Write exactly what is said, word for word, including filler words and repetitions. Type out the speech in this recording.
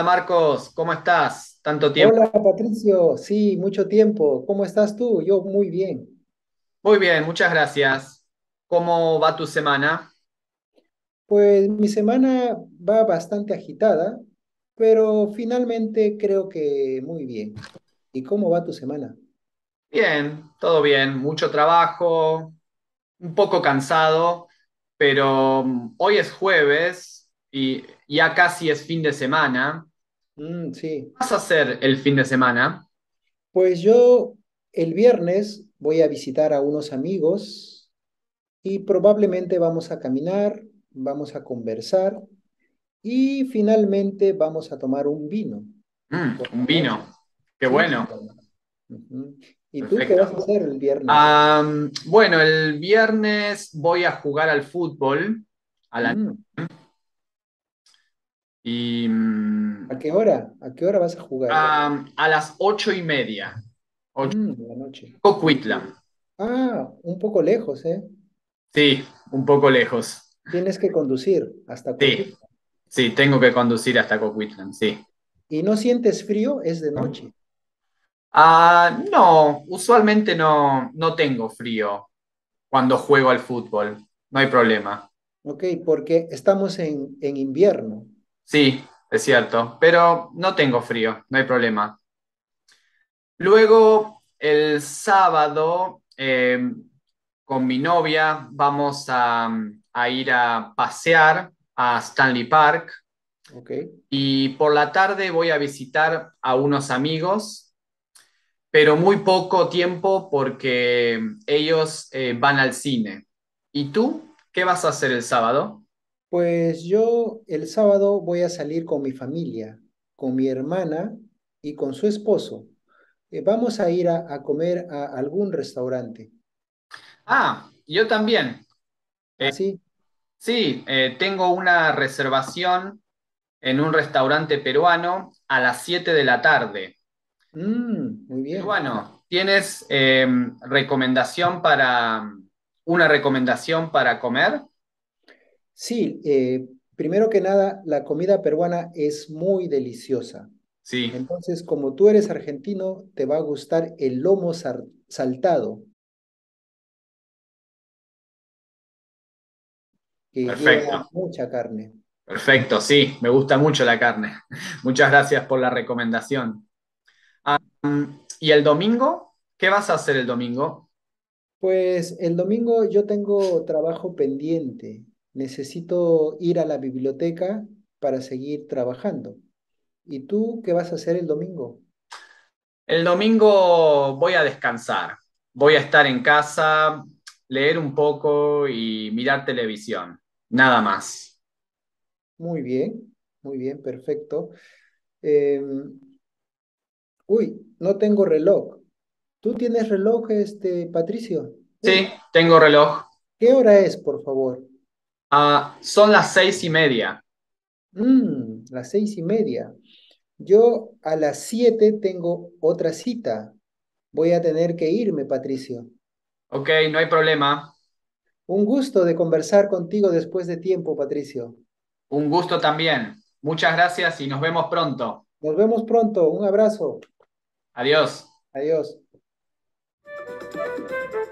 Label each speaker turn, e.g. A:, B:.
A: Marcos, ¿cómo estás? Tanto tiempo.
B: Hola Patricio, sí, mucho tiempo. ¿Cómo estás tú? Yo muy bien.
A: Muy bien, muchas gracias. ¿Cómo va tu semana?
B: Pues mi semana va bastante agitada, pero finalmente creo que muy bien. ¿Y cómo va tu semana?
A: Bien, todo bien, mucho trabajo, un poco cansado, pero mm, hoy es jueves y ya casi es fin de semana.
B: Mm, sí,
A: ¿Qué vas a hacer el fin de semana?
B: pues yo el viernes voy a visitar a unos amigos y probablemente vamos a caminar, vamos a conversar y finalmente vamos a tomar un vino
A: Mm,
B: por
A: un
B: la noche.
A: vino. Qué
B: Sí,
A: bueno,
B: claro. Ujú. ¿Y tú qué vas a
A: perfecto.
B: hacer el viernes?
A: Am, bueno, el viernes voy a jugar al fútbol a la,
B: Mm,
A: y mm,
B: ¿A qué hora? ¿A qué hora vas a jugar?
A: a, a las ocho y media. Ocho,
B: Mm, de la noche.
A: Coquitlam.
B: Ah, un poco lejos, ¿eh?
A: Sí, un poco lejos.
B: Tienes que conducir hasta
A: Sí,
B: Coquimbo.
A: sí, tengo que conducir hasta Coquitlam, sí.
B: ¿Y no sientes frío? Es de noche.
A: Ah, no, usualmente no, no tengo frío cuando juego al fútbol. No hay problema.
B: Ok, porque estamos en, en invierno.
A: Sí, es cierto, pero no tengo frío, no hay problema. Luego, el sábado, eh, con mi novia vamos a, a ir a pasear a Stanley Park
B: Ok.
A: y por la tarde voy a visitar a unos amigos, pero muy poco tiempo porque ellos eh, van al cine. ¿Y tú qué vas a hacer el sábado?
B: Pues yo el sábado voy a salir con mi familia, con mi hermana y con su esposo. Eh, vamos a ir a, a comer a algún restaurante.
A: Ah, yo también.
B: ¿Así?
A: Sí, eh, tengo una reservación en un restaurante peruano a las siete de la tarde.
B: Mm, muy bien.
A: Peruano, ¿tienes eh, recomendación para una recomendación para comer?
B: Sí, eh, primero que nada, la comida peruana es muy deliciosa.
A: Sí,
B: Entonces, como tú eres argentino, te va a gustar el lomo sar- saltado, que lleva
A: perfecto,
B: mucha carne.
A: perfecto, sí, me gusta mucho la carne. Muchas gracias por la recomendación. Ah, mm, ¿y el domingo? ¿Qué vas a hacer el domingo?
B: Pues el domingo yo tengo trabajo pendiente. Necesito ir a la biblioteca para seguir trabajando. ¿Y tú qué vas a hacer el domingo?
A: El domingo voy a descansar. Voy a estar en casa, leer un poco y mirar televisión. Nada más.
B: Muy bien, muy bien, perfecto. Em, uy, no tengo reloj. ¿Tú tienes reloj, este, Patricio?
A: Sí,
B: Uy,
A: tengo reloj.
B: ¿qué hora es, por favor?
A: Ah, son las seis y media.
B: Mm, las seis y media. Yo a las siete tengo otra cita. Voy a tener que irme, Patricio.
A: Ok, no hay problema.
B: Un gusto de conversar contigo después de tiempo, Patricio.
A: Un gusto también. Muchas gracias y nos vemos pronto.
B: Nos vemos pronto. Un abrazo.
A: Adiós.
B: Adiós.